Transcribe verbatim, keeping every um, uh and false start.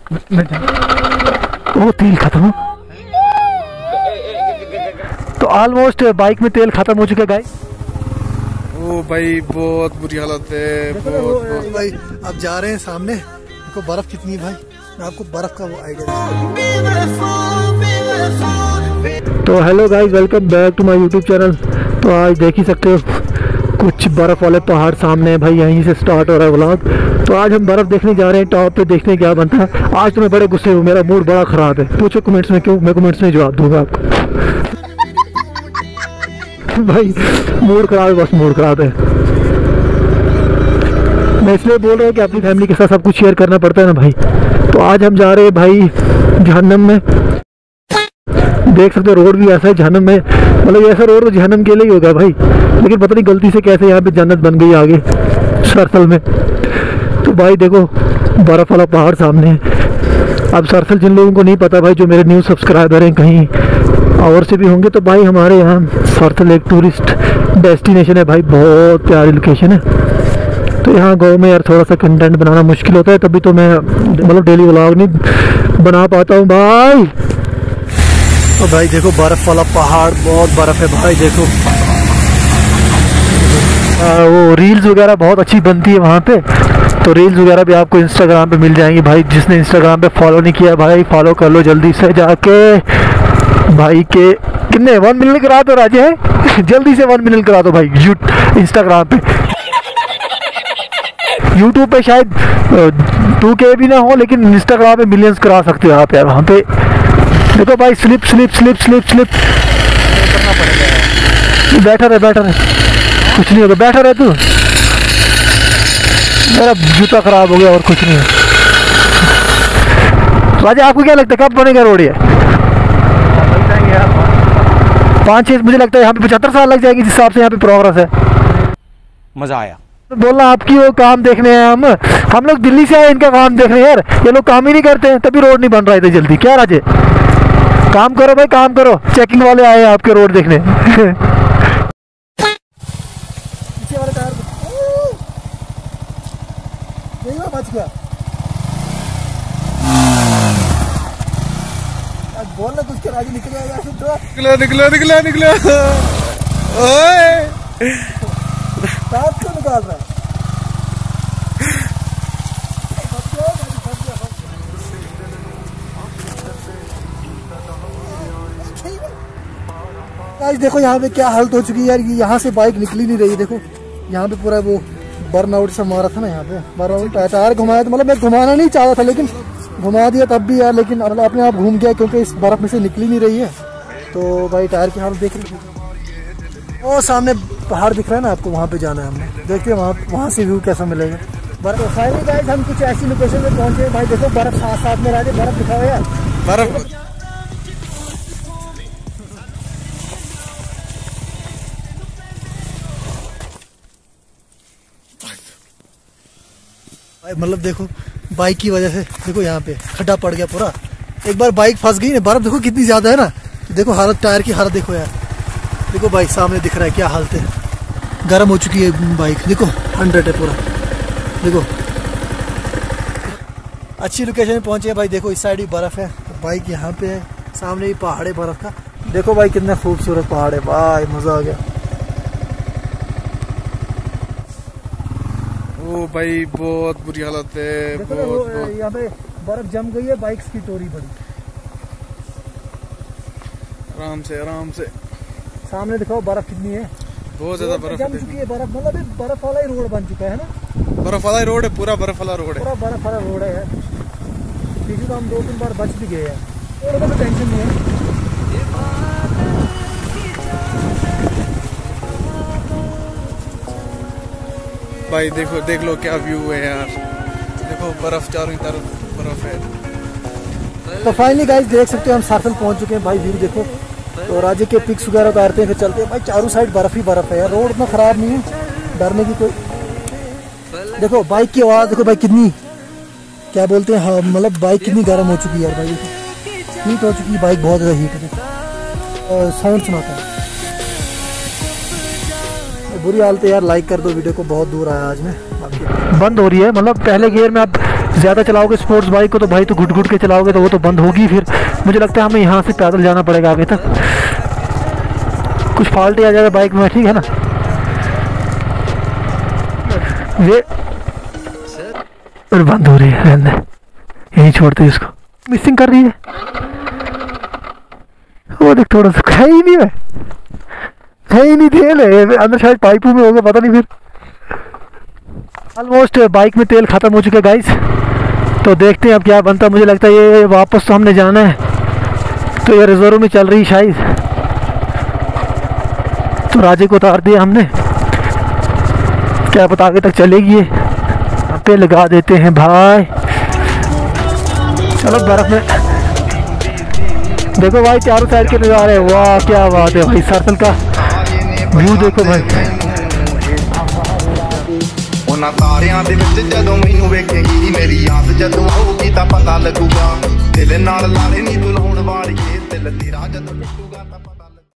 वो तेल खत्म। तो ऑलमोस्ट बाइक में तेल खत्म हो चुका है गाइस। ओ भाई बहुत बुरी हालत है। बहुत, बहुत। भाई अब जा रहे हैं सामने, देखो बर्फ कितनी है भाई, मैं आपको बर्फ का वो आइडिया। तो hello guys, welcome back to my YouTube channel. तो आज देख ही सकते हो कुछ बर्फ वाले पहाड़ सामने है भाई, यहीं से स्टार्ट हो रहा है व्लॉग। तो आज हम बर्फ देखने जा रहे हैं टॉप पे, देखने क्या बनता है। आज तो मैं बड़े गुस्से हूँ, मेरा मूड बड़ा ख़राब है। पूछो कमेंट्स में क्यों, मैं कमेंट्स में जवाब दूंगा आपको। भाई मूड ख़राब है, बस मूड ख़राब है। मैं इसलिए बोल रहा हूँ कि अपनी फैमिली के साथ सब कुछ शेयर करना पड़ता है ना भाई। तो आज हम जा रहे हैं भाई जहन्नम में। देख सकते हो रोड भी ऐसा है जहन्नम में, मतलब ऐसा रोड तो जहन्नम के लिए ही होगा भाई, लेकिन पता नहीं गलती से कैसे यहाँ पे जन्नत बन गई आगे सरसल में। तो भाई देखो बर्फ़ वाला पहाड़ सामने है। अब सरसल जिन लोगों को नहीं पता भाई, जो मेरे न्यू सब्सक्राइबर हैं कहीं और से भी होंगे, तो भाई हमारे यहाँ सरसल एक टूरिस्ट डेस्टिनेशन है भाई, बहुत प्यारी लोकेशन है। तो यहाँ गाँव में यार थोड़ा सा कंटेंट बनाना मुश्किल होता है, तभी तो मैं मतलब डेली व्लॉग नहीं बना पाता हूँ भाई। तो भाई देखो बर्फ़ वाला पहाड़, बहुत बर्फ़ है भाई। देखो आ, वो रील्स वगैरह बहुत अच्छी बनती है वहाँ पे, तो रील्स वगैरह भी आपको इंस्टाग्राम पे मिल जाएंगी भाई। जिसने इंस्टाग्राम पे फॉलो नहीं किया भाई, फॉलो कर लो जल्दी से जाके भाई। के कितने वन मिलियन करा दो राजे है जल्दी से वन मिलियन करा दो भाई यू इंस्टाग्राम पे। यूट्यूब पे शायद टू के भी ना हो, लेकिन इंस्टाग्राम पे मिलियंस करा सकते हो आप यार वहाँ पे। देखो भाई slip slip slip slip slip करना पड़ेगा। बैठा रहे बैठा रहे, कुछ नहीं होगा, बैठा रहे तू। मेरा जूता खराब हो गया और कुछ नहीं है। राजा आपको क्या लगता है कब बनेगा रोड ये? पाँच छः, मुझे लगता है यहाँ पे पचहत्तर साल लग जाएंगे जिस हिसाब से यहाँ पे प्रोग्रेस है। मजा आया बोलना आपकी वो काम देखने हैं हम हम लोग दिल्ली से आए इनका काम देखने यार। ये लोग काम ही नहीं करते हैं, तभी रोड नहीं बन रहा है जल्दी। क्या राजे, काम करो भाई काम करो। चेकिंग वाले आए आपके रोड देखने। पीछे वाले टायर बच गया। बोलना कुछ के राजी निकल जाएगा। निकला निकला निकला निकला ओए टायर क्यों निकाल रहा है? आज देखो यहाँ पे क्या हालत हो चुकी है यार, यहाँ से बाइक निकली नहीं रही। देखो यहाँ पे पूरा वो बर्न आउट से मारा था ना, यहाँ पे बर्न आउट टायर घुमाया था। मतलब मैं घुमाना नहीं चाहता था लेकिन घुमा दिया तब भी यार, लेकिन अपने आप घूम गया क्योंकि इस बर्फ में से निकली नहीं रही है। तो भाई टायर की हालत देख रही है। वो सामने पहाड़ दिख रहा है ना आपको, वहाँ पे जाना है हमने। देखते हैं वहाँ वहाँ से व्यू कैसा मिलेगा। बर्फ फाइनली गाइस हम कुछ ऐसी लोकेशन पे पहुँचे भाई। देखो बर्फ साथ साथ में राजे, बर्फ दिखाओ यार बर्फ। मतलब देखो बाइक की वजह से देखो यहाँ पे खड्डा पड़ गया पूरा। एक बार बाइक फंस गई ना, बर्फ देखो कितनी ज्यादा है ना। देखो हालत टायर की हालत देखो यार। देखो बाइक सामने दिख रहा है क्या हालत है, गर्म हो चुकी है बाइक। देखो हंड्रेड है पूरा। देखो अच्छी लोकेशन में पहुंचे भाई। देखो इस साइड भी बर्फ है, बाइक यहाँ पे है, सामने भी पहाड़ है बर्फ का। देखो भाई कितना खूबसूरत पहाड़ है भाई, मजा आ गया। ओ भाई बहुत बुरी हालत है। देखो बहुत, बहुत। यहाँ पे बर्फ जम गई है, बाइक्स की टोरी पड़ी। आराम से आराम से। सामने दिखाओ बर्फ कितनी है, बहुत ज्यादा बर्फ जम चुकी है बर्फ। मतलब बर्फ वाला ही रोड बन चुका है ना, बर्फ वाला रोड है, पूरा बर्फ वाला रोड है, पूरा बर्फ वाला रोड है यार। पीछे तो हम दो तीन बार बच भी गए हैं, रोड में टेंशन नहीं है। भाई देखो देख लो क्या व्यू है यार। देखो बर्फ चारों तरफ बर्फ है। तो फाइनली गाइस देख सकते हो हम सरसल पहुंच चुके हैं भाई। व्यू देखो, तो राज्य के पिक्स वगैरह उतारते हैं फिर चलते हैं भाई। चारों साइड बर्फ ही बर्फ है यार, रोड इतना खराब नहीं है, डरने की कोई। देखो बाइक की आवाज़ देखो भाई कितनी, क्या बोलते हैं हाँ, मतलब बाइक कितनी गर्म हो चुकी है यार भाई। हीट हो चुकी है बाइक, बहुत ज़्यादा हीट है। साउंड सुनाता है, बुरी हालत है यार। लाइक कर दो वीडियो को, बहुत दूर आया आज में। बंद हो रही है, मतलब पहले गियर में आप ज़्यादा चलाओगे स्पोर्ट्स बाइक को तो भाई तो घुट घुट के चलाओगे तो वो तो बंद होगी। फिर मुझे लगता है हमें यहाँ से पैदल जाना पड़ेगा आगे तक, कुछ फॉल्ट आ जाएगा बाइक में, ठीक है ना। ये और बंद हो रही है, रहने यहीं छोड़ते हैं इसको। मिसिंग कर रही है वो, देख थोड़ा सा है ही नहीं है, है ही नहीं, तेल है अंदर, शायद पाइपों में होगा, पता नहीं। फिर ऑलमोस्ट बाइक में तेल ख़त्म हो चुका है गाइस, तो देखते हैं अब क्या बनता है। मुझे लगता है ये वापस तो हमने जाना है, तो ये रिजर्व में चल रही शायद, तो राजे को उतार दिया हमने, क्या पता आगे तक चलेगी ये। पे लगा देते हैं भाई, चलो बर्फ में देखो भाई, चारों साइड के नज़ारे, वाह क्या बात है भाई, सर्कल का व्यू देखो भाई। ਉਹਨਾਂ ਤਾਰਿਆਂ ਦੇ ਵਿੱਚ ਜਦੋਂ ਮੈਨੂੰ ਵੇਖੇਗੀ ਮੇਰੀ ਯਾਦ ਜਦੋਂ ਆਊਗੀ ਤਾਂ ਪਤਾ ਲੱਗੂਗਾ, ਦਿਲ ਨਾਲ ਲਾਲੇ ਨਹੀਂ ਤੂੰ ਲਾਉਣ ਵਾਲੀਏ, ਦਿਲ ਤੇਰਾ ਜਦੋਂ ਟੁੱਟੂਗਾ ਤਾਂ